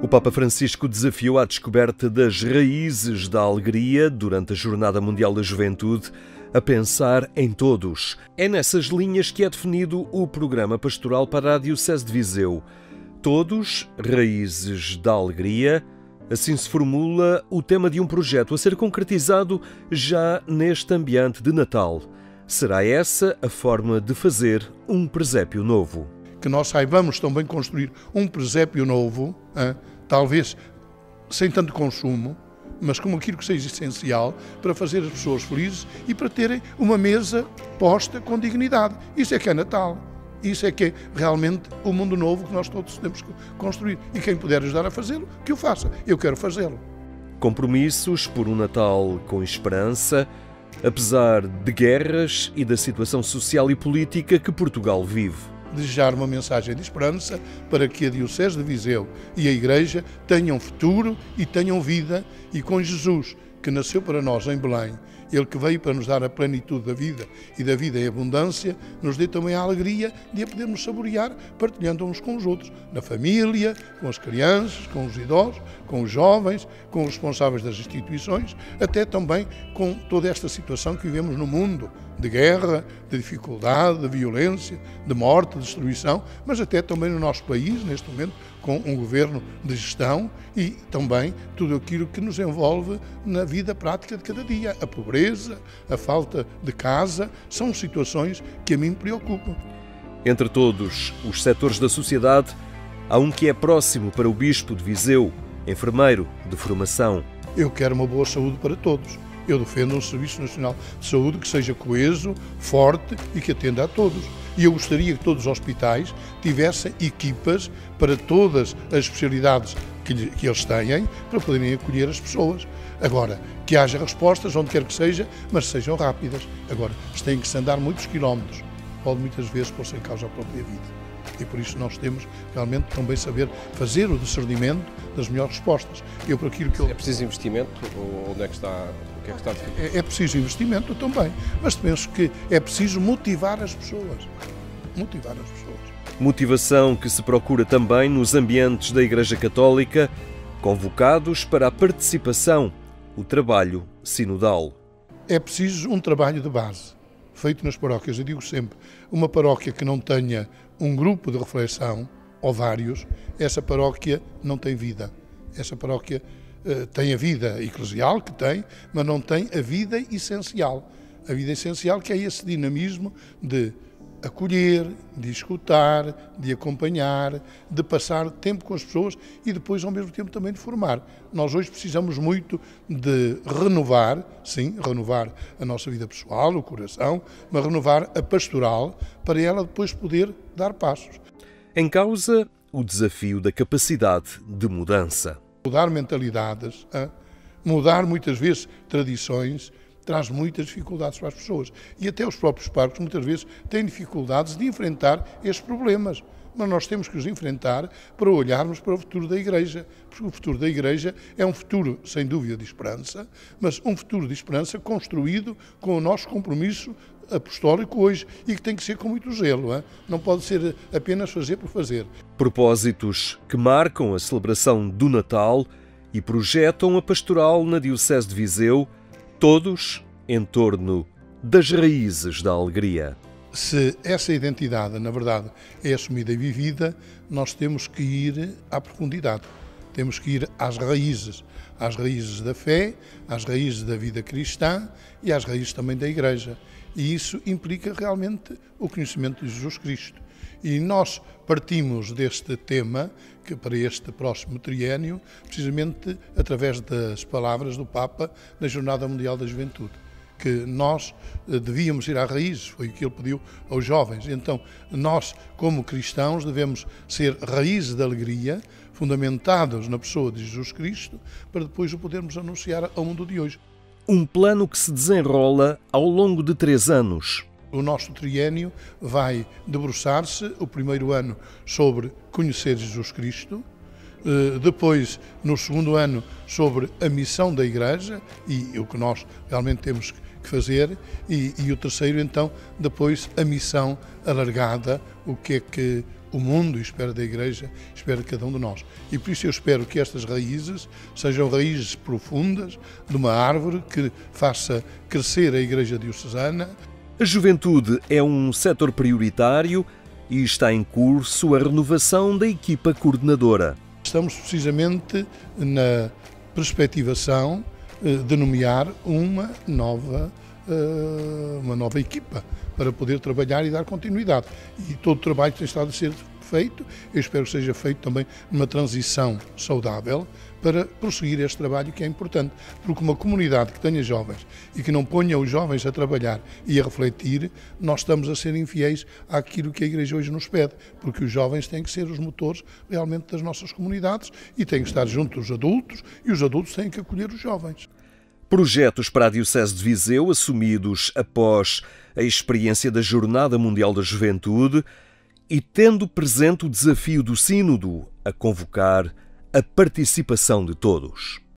O Papa Francisco desafiou a descoberta das raízes da alegria durante a Jornada Mundial da Juventude, a pensar em todos. É nessas linhas que é definido o programa pastoral para a Diocese de Viseu. Todos, raízes da alegria. Assim se formula o tema de um projeto a ser concretizado já neste ambiente de Natal. Será essa a forma de fazer um presépio novo? Que nós saibamos também construir um presépio novo, talvez sem tanto consumo, mas com aquilo que seja essencial para fazer as pessoas felizes e para terem uma mesa posta com dignidade. Isso é que é Natal. Isso é que é realmente o mundo novo que nós todos temos que construir. E quem puder ajudar a fazê-lo, que o faça. Eu quero fazê-lo. Compromissos por um Natal com esperança, apesar de guerras e da situação social e política que Portugal vive. Desejar uma mensagem de esperança para que a Diocese de Viseu e a Igreja tenham futuro e tenham vida, e com Jesus, que nasceu para nós em Belém, Ele que veio para nos dar a plenitude da vida e da vida em abundância, nos dê também a alegria de a podermos saborear, partilhando uns com os outros, na família, com as crianças, com os idosos, com os jovens, com os responsáveis das instituições, até também com toda esta situação que vivemos no mundo, de guerra, de dificuldade, de violência, de morte, de destruição, mas até também no nosso país, neste momento, com um governo de gestão e também tudo aquilo que nos envolve na vida prática de cada dia. A pobreza, a falta de casa, são situações que a mim me preocupam. Entre todos os setores da sociedade, há um que é próximo para o Bispo de Viseu, enfermeiro de formação. Eu quero uma boa saúde para todos. Eu defendo um Serviço Nacional de Saúde que seja coeso, forte e que atenda a todos. E eu gostaria que todos os hospitais tivessem equipas para todas as especialidades que eles têm, para poderem acolher as pessoas. Agora, que haja respostas onde quer que seja, mas sejam rápidas. Agora, têm que se andar muitos quilómetros, pode muitas vezes pôr-se em causa a própria vida. E por isso nós temos realmente também saber fazer o discernimento das melhores respostas. É preciso investimento? Ou onde é que está? O que é que está a definir? É preciso investimento também, mas penso que é preciso motivar as pessoas. Motivar as pessoas. Motivação que se procura também nos ambientes da Igreja Católica, convocados para a participação, o trabalho sinodal. É preciso um trabalho de base, feito nas paróquias. Eu digo sempre, uma paróquia que não tenha um grupo de reflexão, ou vários, essa paróquia não tem vida. Essa paróquia tem a vida eclesial, que tem, mas não tem a vida essencial. A vida essencial que é esse dinamismo de acolher, de escutar, de acompanhar, de passar tempo com as pessoas e depois ao mesmo tempo também de formar. Nós hoje precisamos muito de renovar, sim, renovar a nossa vida pessoal, o coração, mas renovar a pastoral para ela depois poder dar passos. Em causa, o desafio da capacidade de mudança. Mudar mentalidades, mudar muitas vezes tradições, traz muitas dificuldades para as pessoas. E até os próprios párocos muitas vezes têm dificuldades de enfrentar estes problemas. Mas nós temos que os enfrentar para olharmos para o futuro da Igreja. Porque o futuro da Igreja é um futuro, sem dúvida, de esperança, mas um futuro de esperança construído com o nosso compromisso apostólico hoje e que tem que ser com muito zelo. Não pode ser apenas fazer por fazer. Propósitos que marcam a celebração do Natal e projetam a pastoral na Diocese de Viseu, todos em torno das raízes da alegria. Se essa identidade, na verdade, é assumida e vivida, nós temos que ir à profundidade. Temos que ir às raízes da fé, às raízes da vida cristã e às raízes também da Igreja. E isso implica realmente o conhecimento de Jesus Cristo. E nós partimos deste tema, que para este próximo triênio, precisamente através das palavras do Papa na Jornada Mundial da Juventude, que nós devíamos ir à raiz, foi o que ele pediu aos jovens. Então, nós, como cristãos, devemos ser raízes da alegria, fundamentados na pessoa de Jesus Cristo, para depois o podermos anunciar ao mundo de hoje. Um plano que se desenrola ao longo de 3 anos. O nosso triênio vai debruçar-se, o primeiro ano, sobre conhecer Jesus Cristo, depois, no segundo ano, sobre a missão da Igreja e o que nós realmente temos que fazer, e o terceiro, então, depois, a missão alargada, o que é que o mundo, espera da Igreja, espera de cada um de nós. E por isso eu espero que estas raízes sejam raízes profundas de uma árvore que faça crescer a Igreja diocesana. A juventude é um setor prioritário e está em curso a renovação da equipa coordenadora. Estamos precisamente na perspectivação de nomear uma nova equipa para poder trabalhar e dar continuidade. E todo o trabalho tem estado a ser feito, eu espero que seja feito também numa transição saudável para prosseguir este trabalho que é importante, porque uma comunidade que tenha jovens e que não ponha os jovens a trabalhar e a refletir, nós estamos a ser infiéis àquilo que a Igreja hoje nos pede, porque os jovens têm que ser os motores realmente das nossas comunidades e têm que estar junto dos adultos e os adultos têm que acolher os jovens. Projetos para a Diocese de Viseu assumidos após a experiência da Jornada Mundial da Juventude e tendo presente o desafio do Sínodo a convocar a participação de todos.